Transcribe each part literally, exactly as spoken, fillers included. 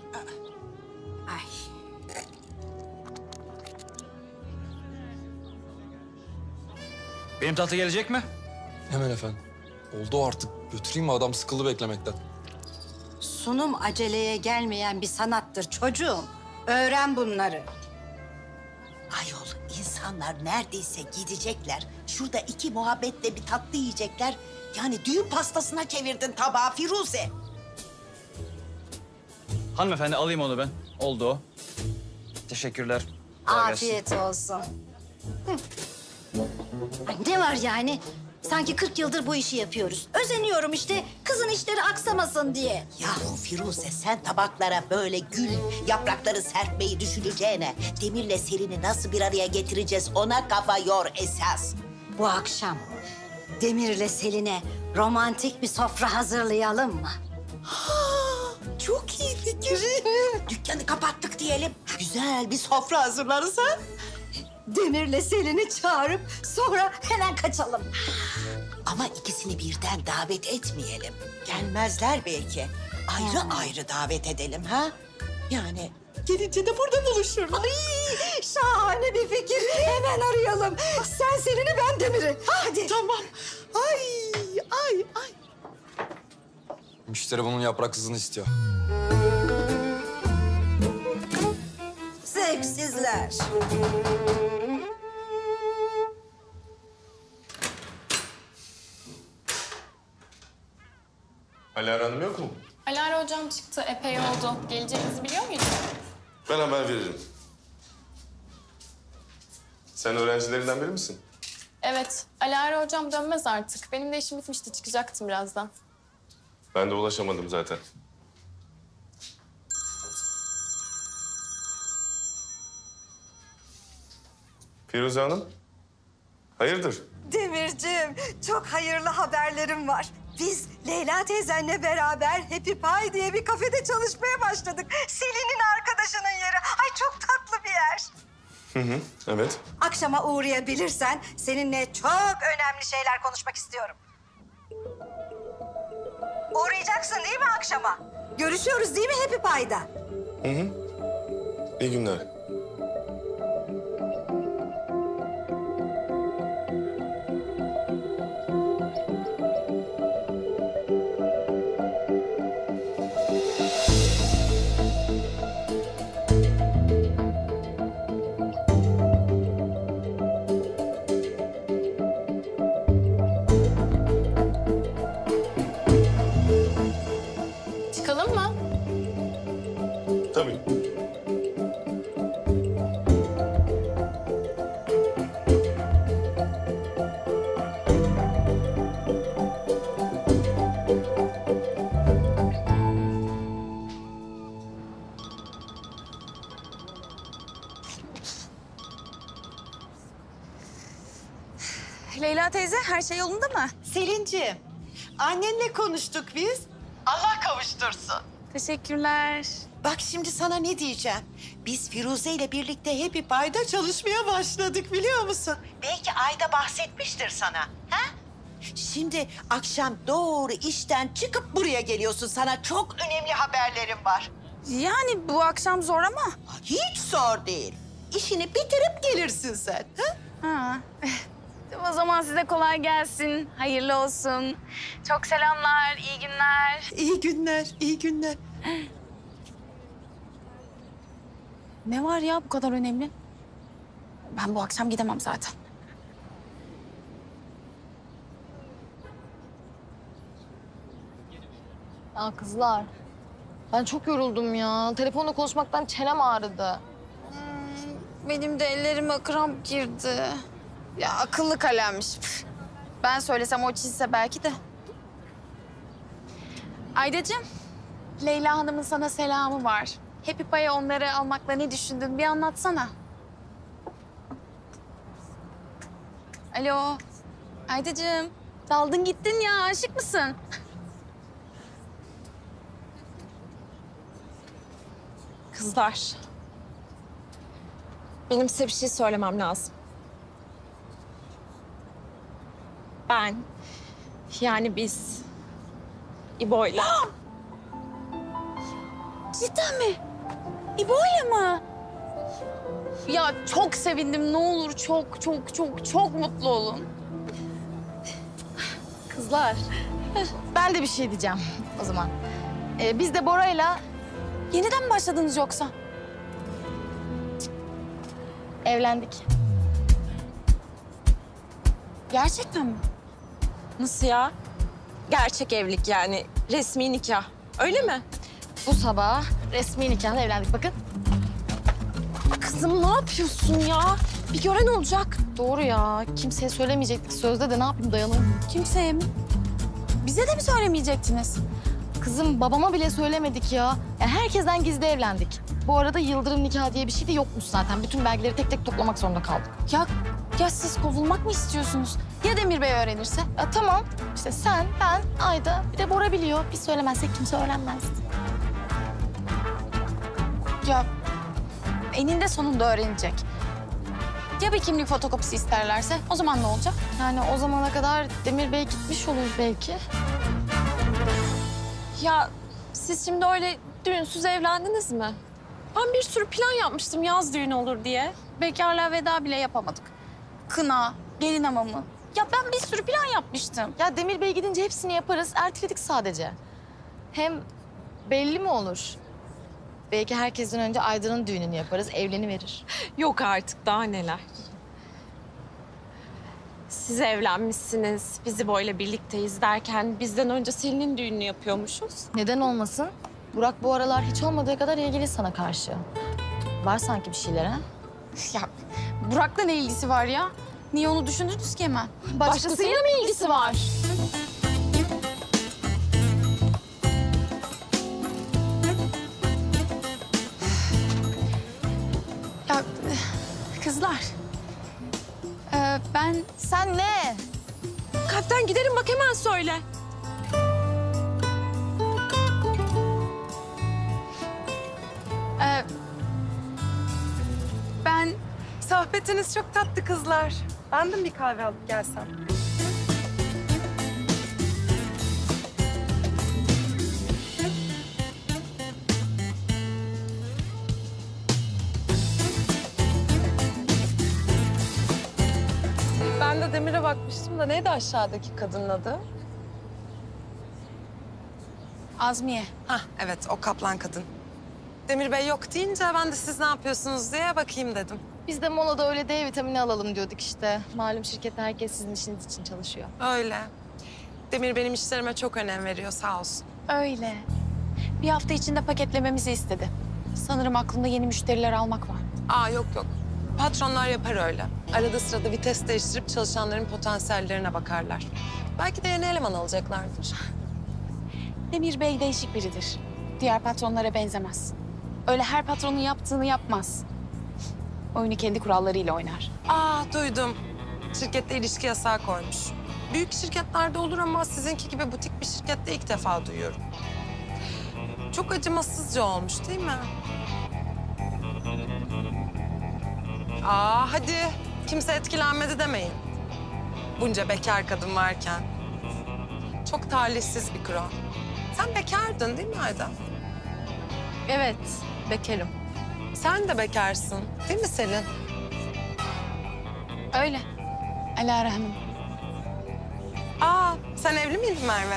Ay. Benim tatlı gelecek mi? Hemen efendim. Oldu artık. Götüreyim mi? Adam sıkıldı beklemekten. Sunum aceleye gelmeyen bir sanattır çocuğum. Öğren bunları. Ayol, insanlar neredeyse gidecekler. Şurada iki muhabbetle bir tatlı yiyecekler. Yani düğün pastasına çevirdin tabağı Firuze. Hanımefendi alayım onu ben. Oldu o. Teşekkürler. Kolay gelsin. Afiyet olsun. Hı. Ay, ne var yani? Sanki kırk yıldır bu işi yapıyoruz. Özeniyorum işte kızın işleri aksamasın diye. Yahu Firuze, sen tabaklara böyle gül yaprakları serpmeyi düşüneceğine... ...Demir'le Selin'i nasıl bir araya getireceğiz ona kafa yor esas. Bu akşam Demir'le Selin'e romantik bir sofra hazırlayalım mı? Çok iyi fikir. Dükkanı kapattık diyelim. Güzel bir sofra hazırlarız ha. Demir'le Selin'i çağırıp sonra hemen kaçalım. Ama ikisini birden davet etmeyelim. Gelmezler belki. Ayrı Hmm. ayrı davet edelim ha. Yani gelince de burada buluşurlar. Ay, şahane bir fikir. Hemen arayalım. Sen Selin'i, ben Demir'i. Hadi. Tamam. Ay, ay, ay. Müşteri bunun yapraksızını istiyor. Zevksizler. Alara Hanım yok mu? Alara hocam çıktı. Epey oldu. Geleceğinizi biliyor muydun? Ben haber veririm. Sen öğrencilerinden biri misin? Evet. Alara hocam dönmez artık. Benim de işim bitmişti. Çıkacaktım birazdan. Ben de ulaşamadım zaten. Firuze Hanım, hayırdır? Demirciğim, çok hayırlı haberlerim var. Biz Leyla teyzenle beraber Happy Pie diye bir kafede çalışmaya başladık. Selin'in arkadaşının yeri. Ay çok tatlı bir yer. Hı hı, evet. Akşama uğrayabilirsen seninle çok önemli şeyler konuşmak istiyorum. Uğrayacaksın değil mi akşama? Görüşüyoruz değil mi Happy Pie'da? Hı hı. İyi günler. Çıkalım mı? Tabii. Leyla teyze, her şey yolunda mı? Selin'ciğim, annenle konuştuk biz. Allah kavuştursun. Teşekkürler. Bak şimdi sana ne diyeceğim. Biz Firuze ile birlikte Happy Pie'da çalışmaya başladık biliyor musun? Belki Ayda bahsetmiştir sana. Ha? Şimdi akşam doğru işten çıkıp buraya geliyorsun. Sana çok önemli haberlerim var. Yani bu akşam zor ama. Hiç zor değil. İşini bitirip gelirsin sen. Ha? Ha. O zaman size kolay gelsin. Hayırlı olsun. Çok selamlar, iyi günler. İyi günler, iyi günler. Ne var ya bu kadar önemli? Ben bu akşam gidemem zaten. Ya kızlar, ben çok yoruldum ya. Telefonla konuşmaktan çenem ağrıdı. Benim de ellerime kramp girdi. Ya akıllı kalemmiş. Püf. Ben söylesem o çizse belki de. Aydacığım, Leyla Hanım'ın sana selamı var. Happy Pie'ye onları almakla ne düşündün bir anlatsana. Alo, Aydacığım. Daldın gittin ya, aşık mısın? Kızlar, benim size bir şey söylemem lazım. Ben, yani biz İbo'yla... Cidden mi? İbo'yla mı? Ya çok sevindim. Ne olur çok çok çok çok mutlu olun. Kızlar, ben de bir şey diyeceğim o zaman. Ee, biz de Bora'yla Yeniden mi başladınız yoksa? evlendik. Gerçekten mi? Nasıl ya? Gerçek evlilik yani. Resmi nikah. Öyle mi? Bu sabah resmi nikahla evlendik bakın. Kızım ne yapıyorsun ya? Bir gören olacak. Doğru ya, kimseye söylemeyecektik sözde de ne yapayım dayanayım. Kimseye mi? Bize de mi söylemeyecektiniz? Kızım babama bile söylemedik ya. Ya herkesten gizli evlendik. Bu arada yıldırım nikahı diye bir şey de yokmuş zaten. Bütün belgeleri tek tek toplamak zorunda kaldık. Ya, ya siz kovulmak mı istiyorsunuz? Ya Demir Bey öğrenirse? Ya tamam, işte sen, ben, Ayda, bir de Bora biliyor. Biz söylemezsek kimse öğrenmez. Ya eninde sonunda öğrenecek. Ya bir kimlik fotokopisi isterlerse o zaman ne olacak? Yani o zamana kadar Demir Bey gitmiş olur belki. Ya siz şimdi öyle düğünsüz evlendiniz mi? Ben bir sürü plan yapmıştım yaz düğün olur diye. Bekarlığa veda bile yapamadık. Kına, gelin hamamı. Ya ben bir sürü plan yapmıştım. Ya Demir Bey gidince hepsini yaparız. Erteledik sadece. Hem belli mi olur? Belki herkesten önce Ayda'nın düğününü yaparız, evleniverir. Yok artık daha neler. Siz evlenmişsiniz, bizi böyle birlikteyiz derken bizden önce Selin'in düğününü yapıyormuşuz. Neden olmasın? Burak bu aralar hiç olmadığı kadar ilgili sana karşı. Var sanki bir şeyler ha? Ya Burak'la ne ilgisi var ya? Niye onu düşündünüz ki hemen? Başkasıyla mı ilgisi var? Ya kızlar. Ee, ben Sen ne? Kalpten giderim bak hemen söyle. e, ben Sohbetiniz çok tatlı kızlar. Ben de mi bir kahve alıp gelsem? Ben de Demir'e bakmıştım da neydi aşağıdaki kadının adı? Azmiye. Hah evet o kaplan kadın. Demir Bey yok deyince ben de siz ne yapıyorsunuz diye bakayım dedim. Biz de molada öyle D vitamini alalım diyorduk işte. Malum şirkette herkes sizin işiniz için çalışıyor. Öyle. Demir benim işlerime çok önem veriyor sağ olsun. Öyle. Bir hafta içinde paketlememizi istedi. Sanırım aklında yeni müşteriler almak var. Aa yok yok. Patronlar yapar öyle. Arada sırada vites değiştirip çalışanların potansiyellerine bakarlar. Belki de yeni eleman alacaklardır. Demir Bey değişik biridir. Diğer patronlara benzemez. Öyle her patronun yaptığını yapmaz. Oyunu kendi kurallarıyla oynar. Aa duydum. Şirkette ilişki yasağı koymuş. Büyük şirketlerde olur ama sizinki gibi butik bir şirkette ilk defa duyuyorum. Çok acımasızca olmuş değil mi? Aa hadi kimse etkilenmedi demeyin. Bunca bekar kadın varken. Çok talihsiz bir kural. Sen bekardın değil mi Ayda? Evet, bekarım. Sen de bekarsın değil mi Selin? Öyle. Alara Hanım. Aa sen evli miydin Merve?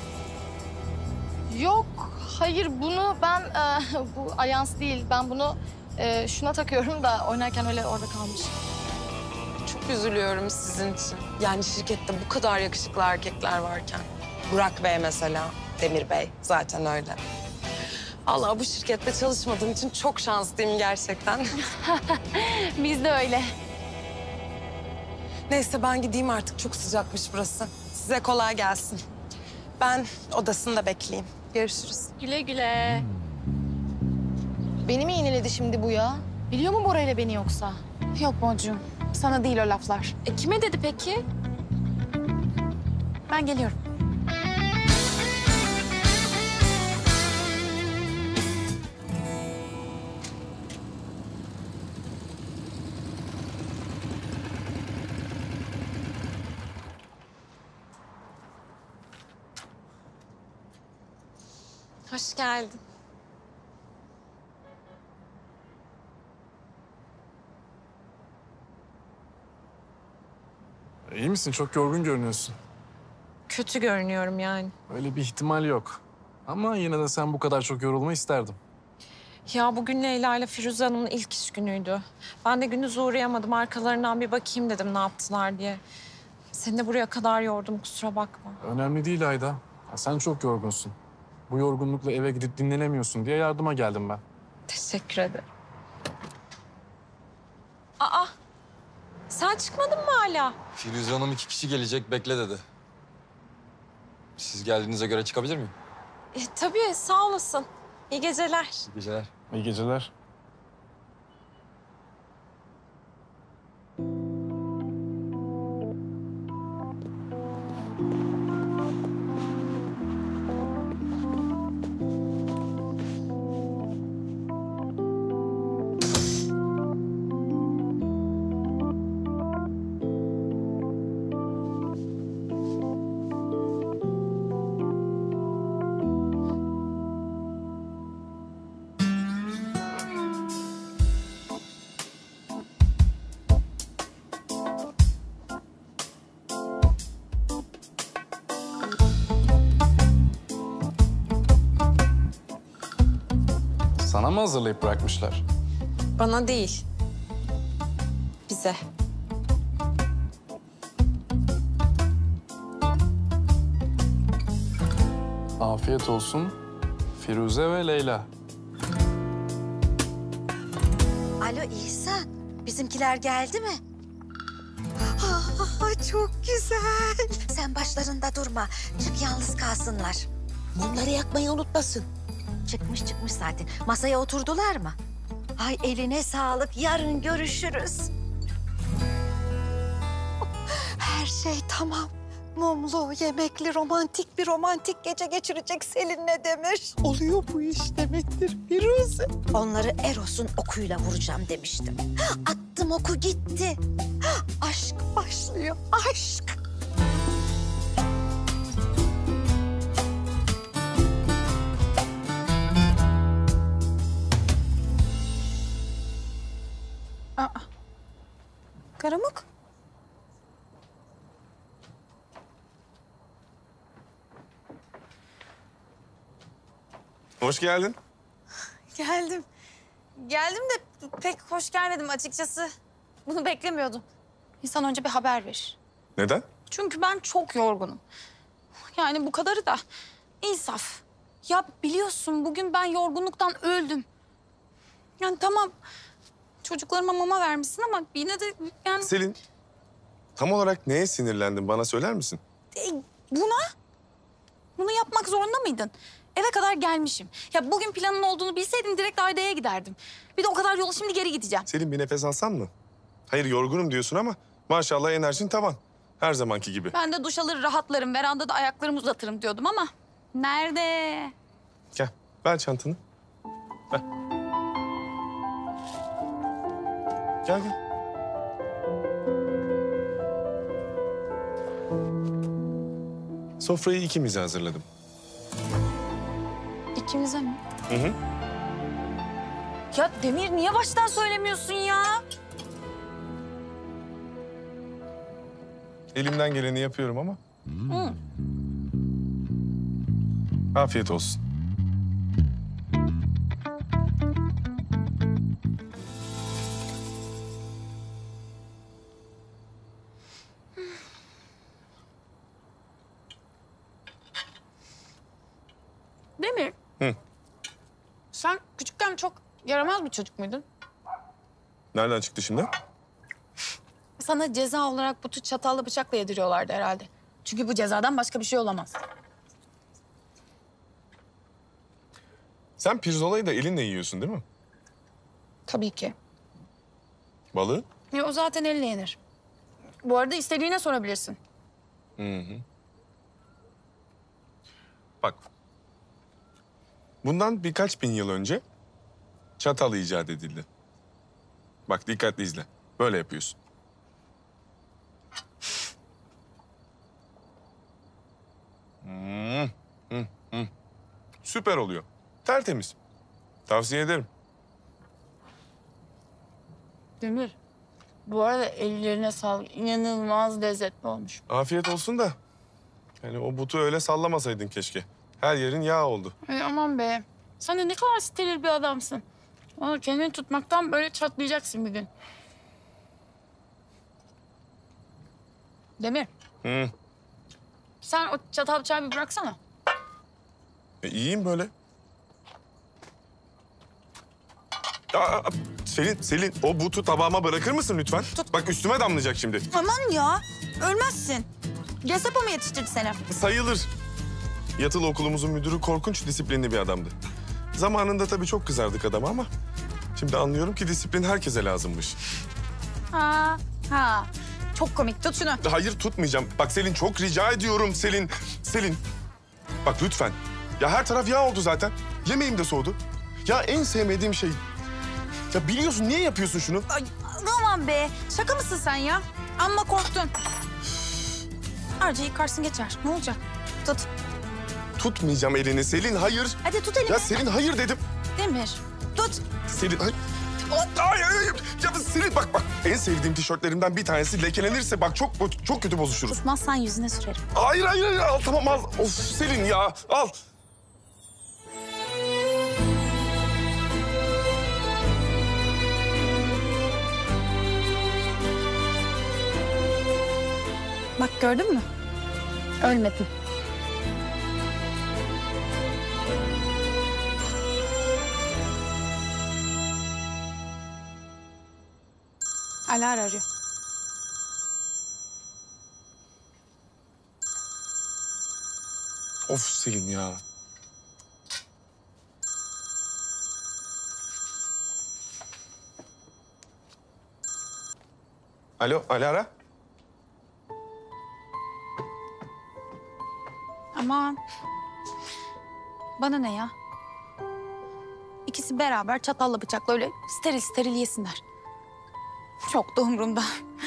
Yok, hayır bunu ben, e, bu ayans değil. Ben bunu e, şuna takıyorum da oynarken öyle orada kalmış. Çok üzülüyorum sizin için. Yani şirkette bu kadar yakışıklı erkekler varken. Burak Bey mesela, Demir Bey zaten öyle. Allah bu şirkette çalışmadığım için çok şanslıyım gerçekten. Biz de öyle. Neyse ben gideyim artık çok sıcakmış burası. Size kolay gelsin. Ben odasında bekleyeyim. Görüşürüz. Güle güle. Beni mi iğneledi şimdi bu ya? Biliyor mu Bora ile beni yoksa? Yok Boncuğum. Sana değil o laflar. E kime dedi peki? Ben geliyorum. Hoş geldin. İyi misin? Çok yorgun görünüyorsun. Kötü görünüyorum yani. Öyle bir ihtimal yok. Ama yine de sen bu kadar çok yorulma isterdim. Ya bugün Leyla ile Firuze Hanım'ın ilk iş günüydü. Ben de gündüz uğrayamadım. Arkalarından bir bakayım dedim ne yaptılar diye. Seni de buraya kadar yordum, kusura bakma. Önemli değil Ayda. Ya sen çok yorgunsun. Bu yorgunlukla eve gidip dinlenemiyorsun diye yardıma geldim ben. Teşekkür ederim. Aa, sen çıkmadın mı hala? Firuze Hanım iki kişi gelecek, bekle dedi. Siz geldiğinize göre çıkabilir miyim? E, tabii, sağ olasın. İyi geceler. İyi geceler. İyi geceler. Sana mı hazırlayıp bırakmışlar? Bana değil, bize. Afiyet olsun Firuze ve Leyla. Alo İhsan, bizimkiler geldi mi? Ay çok güzel. Sen başlarında durma, çık yalnız kalsınlar. Mumları yakmayı unutmasın. Çıkmış çıkmış zaten. Masaya oturdular mı? Ay eline sağlık, yarın görüşürüz. Her şey tamam. Mumlu, yemekli, romantik bir romantik gece geçirecek Selin'le Demir. Oluyor bu iş demektir Firuze. Onları Eros'un okuyla vuracağım demiştim. Attım oku gitti. Aşk başlıyor, aşk. Aa. Karamuk. Hoş geldin. Geldim. Geldim de pek hoş gelmedim açıkçası. Bunu beklemiyordum. İnsan önce bir haber verir. Neden? Çünkü ben çok yorgunum. Yani bu kadarı da insaf. Ya biliyorsun bugün ben yorgunluktan öldüm. Yani tamam çocuklarıma mama vermişsin ama yine de yani... Selin, tam olarak neye sinirlendin bana söyler misin? E, buna? Bunu yapmak zorunda mıydın? Eve kadar gelmişim. Ya bugün planın olduğunu bilseydim direkt Ayda'ya giderdim. Bir de o kadar yolu şimdi geri gideceğim. Selin bir nefes alsan mı? Hayır yorgunum diyorsun ama maşallah enerjin tavan. Her zamanki gibi. Ben de duş alır rahatlarım, verandada ayaklarımı uzatırım diyordum ama... Nerede? Gel, ver çantanı. Ver. Gel gel. Sofrayı ikimize hazırladım. İkimize mi? Hı hı. Ya Demir niye baştan söylemiyorsun ya? Elimden geleni yapıyorum ama. Hı. Afiyet olsun. Demir. Hı. Sen küçükken çok yaramaz bir çocuk muydun? Nereden çıktı şimdi? Sana ceza olarak bu tür çatalla bıçakla yediriyorlardı herhalde. Çünkü bu cezadan başka bir şey olamaz. Sen pirzolayı da elinle yiyorsun değil mi? Tabii ki. Balığı? Ya o zaten elle yenir. Bu arada istediğine sorabilirsin. Hı hı. Bak. Bundan birkaç bin yıl önce çatal icat edildi. Bak dikkatli izle. Böyle yapıyorsun. Hmm, hı, hı. Süper oluyor. Tertemiz. Tavsiye ederim. Demir. Bu arada ellerine sağlık. İnanılmaz lezzetli olmuş. Afiyet olsun da. Yani o butu öyle sallamasaydın keşke. Her yerin yağ oldu. Ay aman be. Sen de ne kadar steril bir adamsın. Ama kendini tutmaktan böyle çatlayacaksın bir gün. Demir. Hı. Sen o çatal bıçağı bir bıraksana. E, iyiyim böyle. Aa, Selin, Selin o butu tabağıma bırakır mısın lütfen? Bak üstüme damlayacak şimdi. Aman ya. Ölmezsin. Gestapo mu yetiştirdi seni? Sayılır. Yatılı okulumuzun müdürü korkunç disiplinli bir adamdı. Zamanında tabii çok kızardık adama ama... şimdi anlıyorum ki disiplin herkese lazımmış. Ha, ha. Çok komik. Tut şunu. Hayır tutmayacağım. Bak Selin çok rica ediyorum Selin. Selin. Bak lütfen. Ya her taraf yağ oldu zaten. Yemeğim de soğudu. Ya en sevmediğim şey. Ya biliyorsun niye yapıyorsun şunu? Ay, aman be. Şaka mısın sen ya? Amma korktun. Harca yıkarsın geçer. Ne olacak? Tut. Tutmayacağım elini Selin. Hayır. Hadi tut elini. Ya Selin hayır dedim. Demir. Tut. Selin hayır. Ay, ay, ay. Ya Selin bak bak. En sevdiğim tişörtlerimden bir tanesi lekelenirse bak çok çok kötü bozuşuruz. Tutmazsan yüzüne sürerim. Hayır hayır hayır al tamam al. Of Selin ya al. Bak gördün mü? Ölmedin. Alara arıyor. Of Selin ya. Alo, Alara. Aman. Bana ne ya? İkisi beraber çatalla bıçakla öyle steril steril yesinler. Çok da umurumda.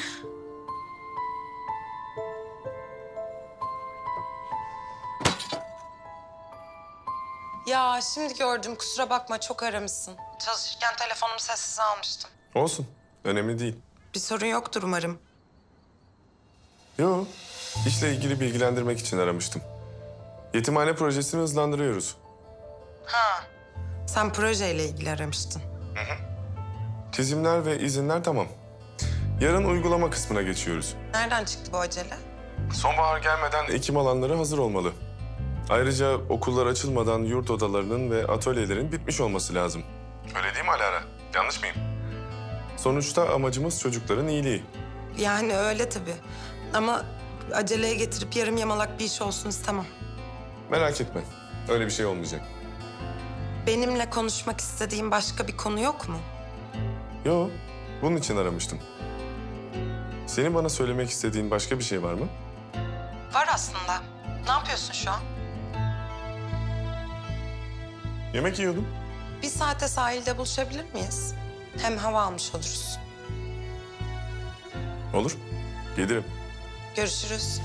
Ya şimdi gördüm, kusura bakma, çok aramışsın. Çalışırken telefonumu sessize almıştım. Olsun, önemli değil. Bir sorun yoktur umarım. Yo, işle ilgili bilgilendirmek için aramıştım. Yetimhane projesini hızlandırıyoruz. Ha, sen projeyle ilgili aramıştın. Çizimler ve izinler tamam. Yarın uygulama kısmına geçiyoruz. Nereden çıktı bu acele? Sonbahar gelmeden ekim alanları hazır olmalı. Ayrıca okullar açılmadan yurt odalarının ve atölyelerin bitmiş olması lazım. Öyle değil mi Alara? Yanlış mıyım? Sonuçta amacımız çocukların iyiliği. Yani öyle tabii. Ama aceleye getirip yarım yamalak bir iş olsun istemem. Merak etme. Öyle bir şey olmayacak. Benimle konuşmak istediğin başka bir konu yok mu? Yo, bunun için aramıştım. Senin bana söylemek istediğin başka bir şey var mı? Var aslında. Ne yapıyorsun şu an? Yemek yiyordum. Bir saate sahilde buluşabilir miyiz? Hem hava almış oluruz. Olur, gelirim. Görüşürüz.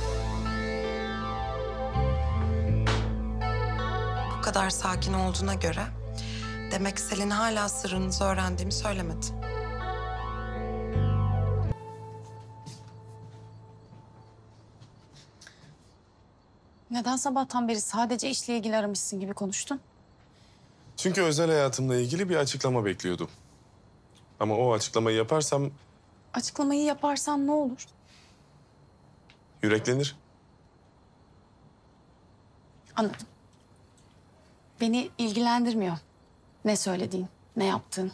Bu kadar sakin olduğuna göre demek Selin hala sırrınızı öğrendiğimi söylemedi. Neden sabahtan beri sadece işle ilgili aramışsın gibi konuştun? Çünkü özel hayatımla ilgili bir açıklama bekliyordum. Ama o açıklamayı yaparsam Açıklamayı yaparsan ne olur? yüreklenir. Anladım. Beni ilgilendirmiyor ne söylediğin, ne yaptığın.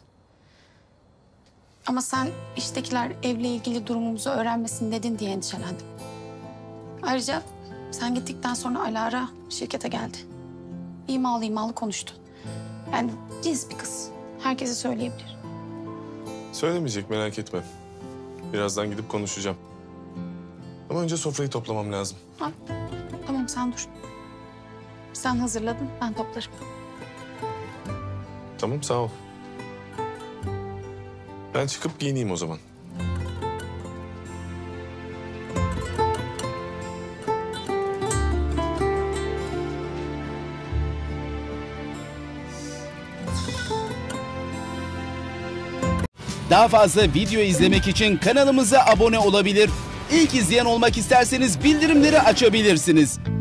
Ama sen iştekiler evle ilgili durumumuzu öğrenmesin dedin diye endişelendim. Ayrıca sen gittikten sonra Alara şirkete geldi. İmalı imalı konuştu. Yani cins bir kız. Herkese söyleyebilir. Söylemeyecek merak etme. Birazdan gidip konuşacağım. Ama önce sofrayı toplamam lazım. Ha, tamam sen dur. Sen hazırladın, ben toplarım. Tamam sağ ol. Ben çıkıp giyineyim o zaman. Daha fazla video izlemek için kanalımıza abone olabilir. İlk izleyen olmak isterseniz bildirimleri açabilirsiniz.